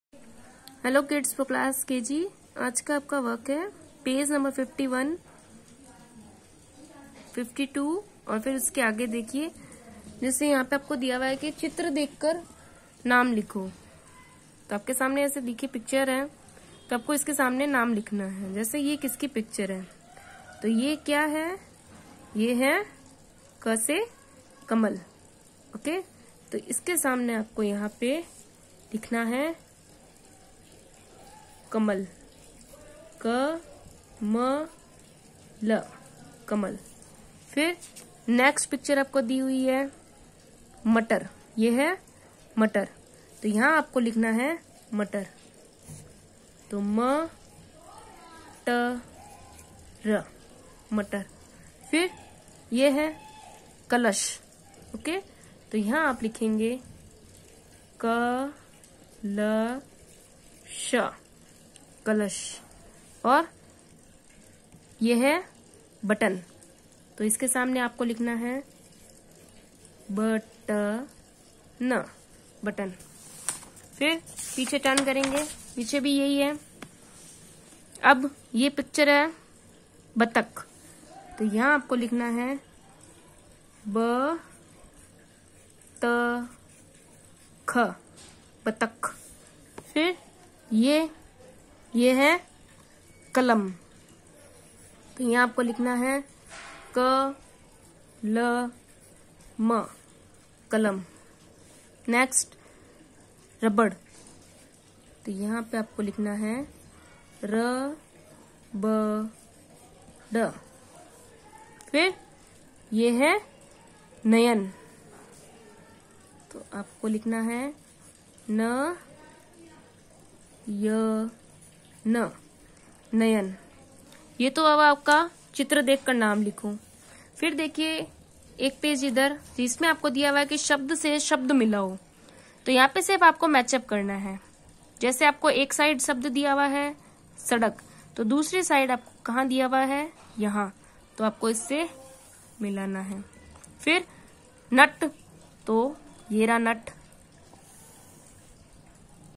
Hello kids for class KG. आज का आपका वर्क है पेज नंबर 51, 52 और फिर उसके आगे देखिए। जैसे यहाँ पे आपको दिया हुआ है कि चित्र देखकर नाम लिखो। तो आपके सामने ऐसे देखिए पिक्चर है, तो आपको इसके सामने नाम लिखना है। जैसे ये किसकी पिक्चर है, तो ये क्या है, ये है क से कमल। ओके, तो इसके सामने आपको यहाँ पे लिखना है कमल, क म ल, कमल। फिर नेक्स्ट पिक्चर आपको दी हुई है मटर, ये है मटर, तो यहाँ आपको लिखना है मटर, तो म ट र, मटर। फिर ये है कलश, ओके, तो यहाँ आप लिखेंगे क ल श, कलश। और ये है बटन, तो इसके सामने आपको लिखना है बटन, बटन। फिर पीछे टर्न करेंगे, पीछे भी यही है। अब ये पिक्चर है बतख, तो यहाँ आपको लिखना है ब त ख, बतख। फिर ये है कलम, तो यहाँ आपको लिखना है क ल म, कलम। नेक्स्ट रबड़, तो यहाँ पे आपको लिखना है र ब ड। फिर ये है नयन, तो आपको लिखना है न य न, नयन। ये तो अब आपका चित्र देखकर नाम लिखो। फिर देखिए एक पेज इधर, जिसमें आपको दिया हुआ है कि शब्द से शब्द मिलाओ। तो यहाँ पे सिर्फ आपको मैचअप करना है। जैसे आपको एक साइड शब्द दिया हुआ है सड़क, तो दूसरी साइड आपको कहाँ दिया हुआ है, यहाँ, तो आपको इससे मिलाना है। फिर नट, तो ये रहा नट,